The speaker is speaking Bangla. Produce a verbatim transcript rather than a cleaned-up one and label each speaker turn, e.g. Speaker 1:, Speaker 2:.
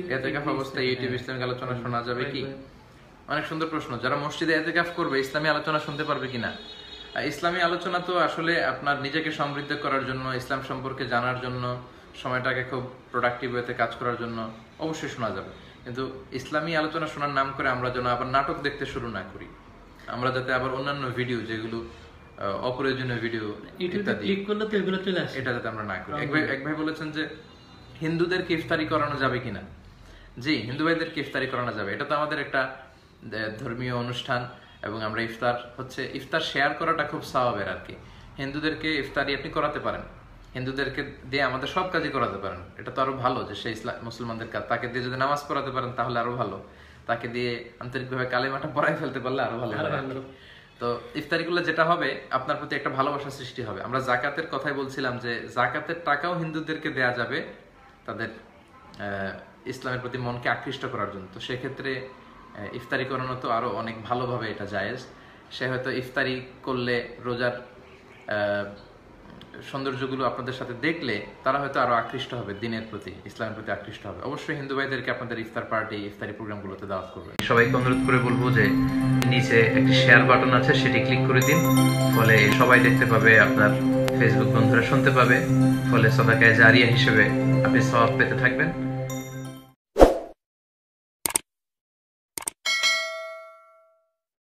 Speaker 1: ইতিকাফ অবস্থায় ইউটিউব ইসলামিক আলোচনা শোনা যাবে কি? অনেক সুন্দর প্রশ্ন। যারা মসজিদে ইতিকাফ করবে ইসলামী আলোচনা শুনতে পারবে কিনা? ইসলামী আলোচনা তো আসলে আপনার নিজেকে সমৃদ্ধ করার জন্য, ইসলাম সম্পর্কে জানার জন্য, সময়টাকে খুব প্রোডাক্টিভ ওয়েতে কাজ করার জন্য অবশ্যই শোনা যাবে। কিন্তু ইসলামী আলোচনা শোনার নাম করে আমরা যেন আবার নাটক দেখতে শুরু না করি, আমরা যাতে আবার অন্যান্য ভিডিও যেগুলো অপ্রয়োজনীয় ভিডিও এটা যাতে আমরা না করি। এক ভাই বলেছেন যে হিন্দুদেরকে ইফতারি করানো যাবে কিনা। জি, হিন্দু ভাইদেরকে ইফতারি করানো যাবে। এটা তো আমাদের একটা ধর্মীয় অনুষ্ঠান এবং আমরা ইফতার হচ্ছে ইফতার শেয়ার করাটা খুব সওয়াবের আর কি। হিন্দুদেরকে ইফতারি আপনি করাতে পারেন, হিন্দুদেরকে দিয়ে আমাদের সব কাজই করাতে পারেন। এটা তো আরো ভালো যে সে ইসলাম মুসলমানদের কাজ। তাকে দিয়ে যদি নামাজ পড়াতে পারেন তাহলে আরো ভালো। তাকে দিয়ে আন্তরিকভাবে কালেমাটা পড়াই ফেলতে পারলে আরো ভালো। তো ইফতারিগুলো যেটা হবে আপনার প্রতি একটা ভালোবাসা সৃষ্টি হবে। আমরা জাকাতের কথাই বলছিলাম যে জাকাতের টাকাও হিন্দুদেরকে দেয়া যাবে তাদের ইসলামের প্রতি মনকে আকৃষ্ট করার জন্য। তো সেক্ষেত্রে ইফতারি করানো তো আরো অনেক ভালোভাবে এটা জায়েজ। সে হয়তো ইফতারি করলে রোজার সৌন্দর্যগুলো আপনাদের সাথে দেখলে তারা হয়তো আরো আকৃষ্ট হবে দিনের প্রতি, ইসলামের প্রতি আকৃষ্ট হবে। অবশ্যই হিন্দু ভাইদেরকে আপনাদের ইফতার পার্টি, ইফতারি প্রোগ্রামগুলোতে দাওয়াত করবেন। সবাইকে অনুরোধ করে বলবো যে নিচে একটি শেয়ার বাটন আছে, সেটি ক্লিক করে দিন। ফলে সবাই দেখতে পাবে, আপনার ফেসবুক বন্ধুরা শুনতে পাবে। ফলে সাদাকায়ে জারিয়া হিসেবে আপনি সওয়াব পেতে থাকবেন।